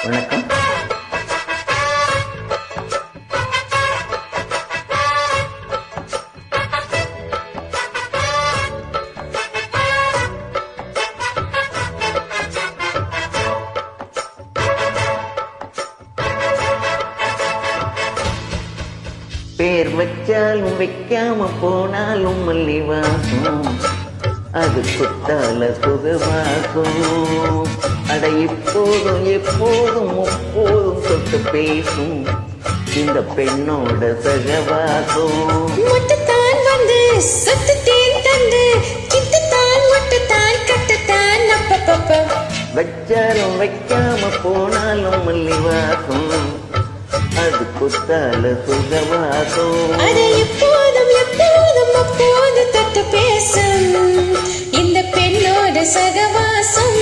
வணக்கம். பேர் வச்சாலும் வைக்காம போனாலும் மல்லிவாசம், அது குத்தால சுகவாசம். அட இப்போதும் எப்போதும் முப்போதும் தொட்டு பேசும் இந்த பெண்ணோட சகவாசம். முட்டுத்தான் வந்து சொத்துத்தேன் தந்து கிட்டுத்தான் முட்டுத்தான் கட்டுத்தான் அப்பப்பப்ப. வச்சாலும் வைக்காம போனாலும் மல்லிவாசம், அது குத்தால சுகவாசம். அதை எப்போதும் எப்போதும் அப்போது தொட்டு பேசும் இந்த பெண்ணோட சகவாசம்.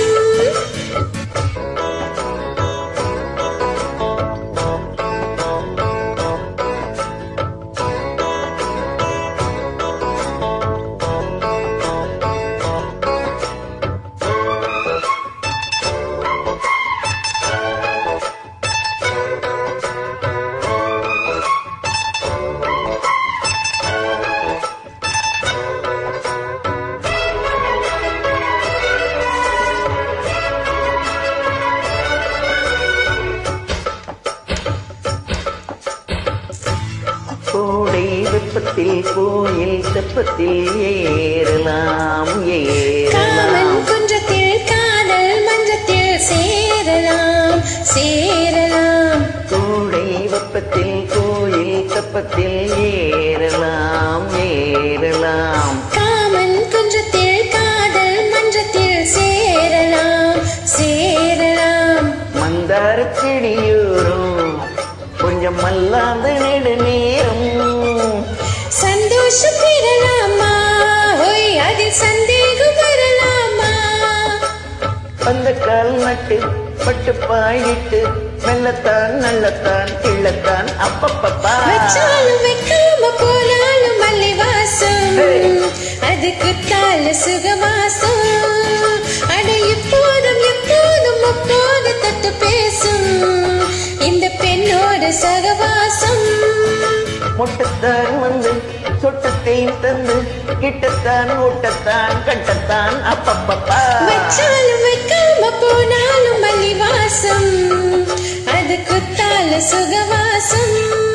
கோடை வெப்பத்தில் கோயில் தெப்பத்தில் ஏறலாம் காமன் குன்றத்தில் காதல் மன்றத்தில் சேரலாம் சேரலாம். கோடை வெப்பத்தில் கோயில் தெப்பத்தில் ஏறலாம் ஏறலாம். காமன் குன்றத்தில் காதல் மன்றத்தில் சேரலாம் சேரலாம். மந்தார செடியோரும் கொஞ்சம் மல்லாந்து நெடு நேரம் சந்தோஷம் பெறலாமா, ஓய் அதில் சந்தேகம் வரலாமா. அந்த கால் நட்டு பட்டு பாயிட்டு மெல்லத்தான் நல்லத்தான் கிள்ளத்தான் அப்பப்பப்பா. வச்சாலும் வைக்காம போனாலும் மல்லிவாசம், அது குத்தால சுகவாசம். அட இப்போதும் எப்போதும் அப்போது தட்டு பேசும் இந்த பெண்ணோட சகவாசம். மொட்டத்தான் வந்து சொட்டத்தையும் தந்து கிட்டத்தான் ஓட்டத்தான் கட்டத்தான் அப்பப்பப்பா. வச்சாலும் வைக்காம போனாலும் மல்லிவாசம், அது குத்தால சுகவாசம்.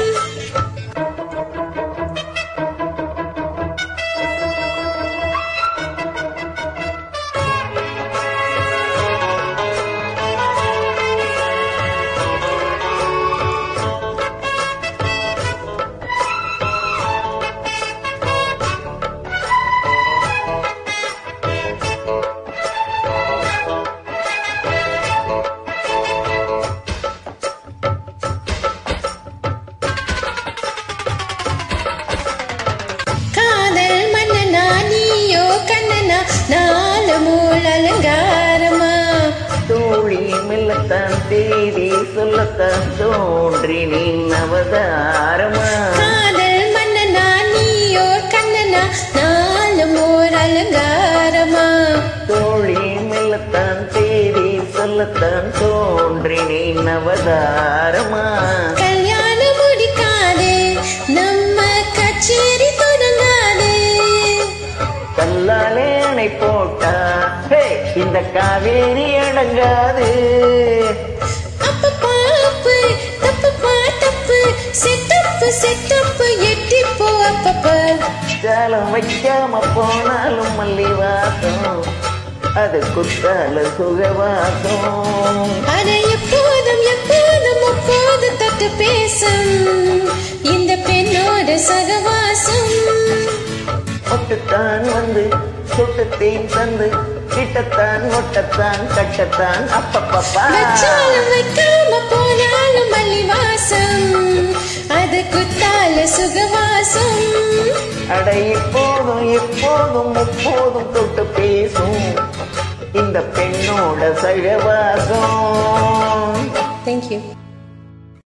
நாலு மூல் அலங்காரமா தோழி மெல்லத்தான் தேதி சொல்லத்தான் தோன்றி நீ அவதாரமா. காதல் மன்னனா நீயோ கண்ணனா நாலு மூல் அலங்காரமா. தோழி மெல்லத்தான் தேதி சொல்லத்தான் தோன்றி நீ அவதாரமா. கல்யாணம் முடிக்காதே நம்ம கச்சேரி தொடங்காதே. கல்லாலே அணை போட்டா இந்த காவேரி அடங்காது. அப்பப்பாப்பு தப்புப்பா தப்பு செட்டப்பு செட்டப்பு எட்டிப்போ அப்பப்பா. ஜாலம் வைக்காம போனாலும் மல்லிவாசம், அது குத்தால சுகவாசம். அதை எப்போதும் எப்போதும் அப்போது தட்டு பேசும் இந்த பெண்ணோட சகவாசம். ஒட்டுத்தான் வந்து சொட்டத்தையும் தந்து கிட்டத்தான் ஒட்டத்தான் கட்டத்தான் அப்பப்பப்பா. வச்சாலும் வைக்காம போனாலும் மல்லிவாசம், அது குத்தால சுகவாசம். அட இப்போதும் எப்போதும் முப்போதும் தொட்டு பேசும் இந்த பெண்ணோட சகவாசம். Thank you.